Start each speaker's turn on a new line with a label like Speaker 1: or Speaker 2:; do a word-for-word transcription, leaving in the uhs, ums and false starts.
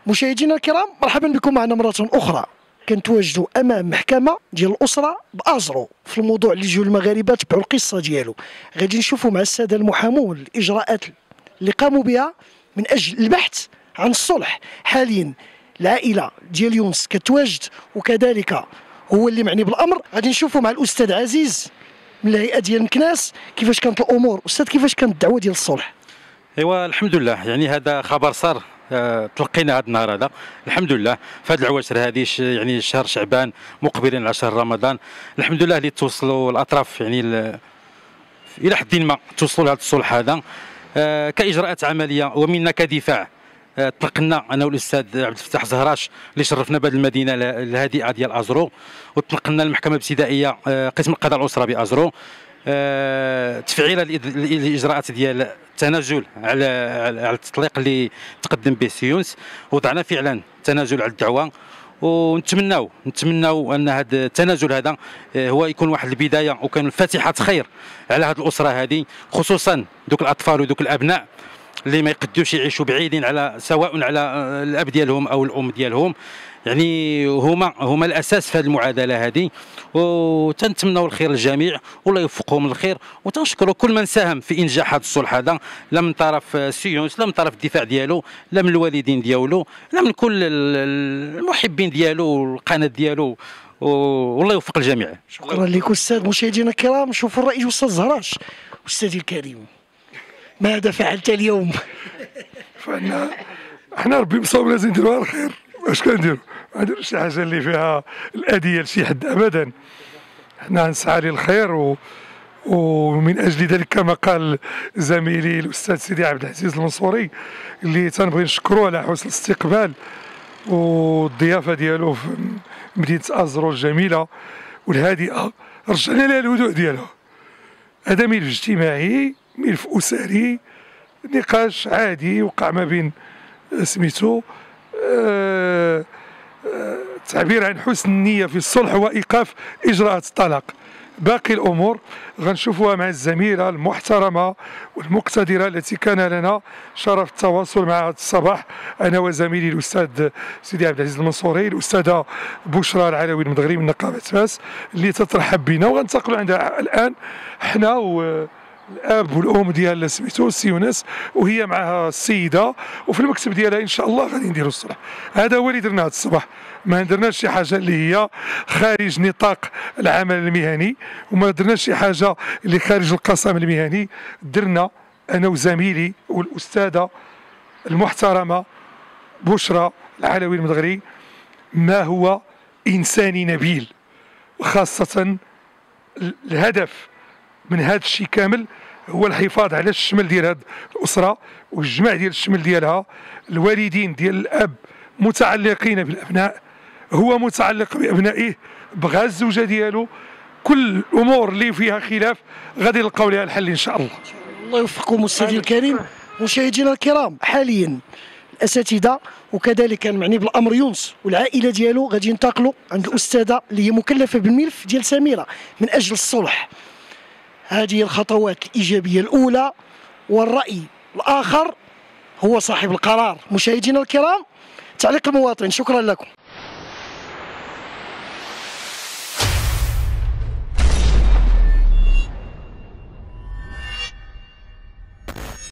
Speaker 1: مشاهدينا الكرام، مرحبا بكم معنا مرة أخرى. كنتواجدوا أمام محكمة ديال الأسرة بأجرو في الموضوع اللي جيو المغاربة تبعوا القصة ديالو. غادي نشوفوا مع السادة المحامون الإجراءات اللي قاموا بها من أجل البحث عن الصلح. حاليا العائلة ديال يونس كتواجد وكذلك هو اللي معني بالأمر. غادي نشوفوا مع الأستاذ عزيز من الهيئة ديال مكناس كيفاش كانت الأمور. أستاذ، كيفاش كانت الدعوة ديال الصلح؟
Speaker 2: ايوا الحمد لله، يعني هذا خبر صار أه تلقينا هذا النهار هذا الحمد لله في هذه العواشر هذه، يعني شهر شعبان مقبلين على شهر رمضان. الحمد لله اللي توصلوا الاطراف يعني الى حد ما توصلوا لهذا الصلح هذا أه كاجراءات عمليه ومنا كدفاع. أه تلقنا انا والاستاذ عبد الفتاح زهراش اللي شرفنا بهذه المدينه الهادئه ديال ازرو، وتنقلنا المحكمه الابتدائيه أه قسم القضاء الاسره بازرو. أه تفعيل الاجراءات ديال التنازل على على التطليق اللي تقدم به سي يونس، وضعنا فعلا تنازل على الدعوه، ونتمناو نتمناو ان هذا التنازل هذا هو يكون واحد البدايه وكان فاتحه خير على هذه الاسره هذه، خصوصا دوك الاطفال ودوك الابناء اللي ما يقدوش يعيشوا بعيدين على سواء على الاب ديالهم او الام ديالهم. يعني هما هما الاساس في هذه المعادله هذه، وتنتمنوا الخير للجميع والله يوفقهم للخير، وتنشكروا كل من ساهم في انجاح هذا الصلح هذا، لا من طرف سي يونس، لا من طرف الدفاع ديالو، لا من الوالدين ديالو، لا من كل المحبين ديالو والقناه ديالو، والله يوفق الجميع.
Speaker 1: شكرا لك استاذ. مشاهدينا الكرام، شوفوا الرئيس استاذ زهراش. استاذي الكريم، ماذا فعلت اليوم؟
Speaker 3: فاحنا احنا ربي مصاب لازم نديروها الخير. اش كنديروا؟ ما نديروش شي حاجه اللي فيها الاذيه لشي حد ابدا. احنا نسعى للخير و... ومن اجل ذلك كما قال زميلي الاستاذ سيدي عبد العزيز المنصوري اللي تنبغي نشكروه على حسن الاستقبال والضيافه ديالو في مدينه ازرو الجميله والهادئه، رجعنا لها الهدوء ديالها. هذا ملف اجتماعي، ملف اسري، نقاش عادي وقع ما بين سميتو أه أه تعبير عن حسن النية في الصلح وإيقاف إجراءات الطلاق. باقي الأمور غنشوفوها مع الزميلة المحترمة والمقتدرة التي كان لنا شرف التواصل معها هذا الصباح، أنا وزميلي الأستاذ سيدي عبد العزيز المنصوري، الأستاذة بشرى العلوي المدغري من نقابة فاس اللي تترحب بنا، وغنتقلوا عندها الآن حنا و الاب والام ديال سميتو سي يونس، وهي معها السيده، وفي المكتب ديالها ان شاء الله غادي نديروا الصلح. هذا هو اللي درنا هذا الصباح، ما درناش شي حاجه اللي هي خارج نطاق العمل المهني، وما درناش شي حاجه اللي خارج القسم المهني. درنا انا وزميلي والاستاذه المحترمه بشرى العلوي المدغري ما هو انساني نبيل، وخاصه الهدف من هذا الشيء كامل هو الحفاظ على الشمل ديال هذه الاسره والجمع ديال الشمل ديالها. الوالدين ديال الاب متعلقين بالابناء، هو متعلق بابنائه، بغى الزوجه ديالو، كل الامور اللي فيها خلاف غادي نلقاو لها الحل ان شاء الله.
Speaker 1: الله يوفقكم استاذي الكريم. مشاهدينا الكرام، حاليا الاساتذه وكذلك كان معني بالامر يونس والعائله ديالو غادي ينتقلوا عند الاستاذه اللي هي مكلفه بالملف ديال سميره من اجل الصلح. هذه الخطوات الإيجابية الأولى، والرأي الآخر هو صاحب القرار. مشاهدينا الكرام، تعليق المواطن. شكرا لكم.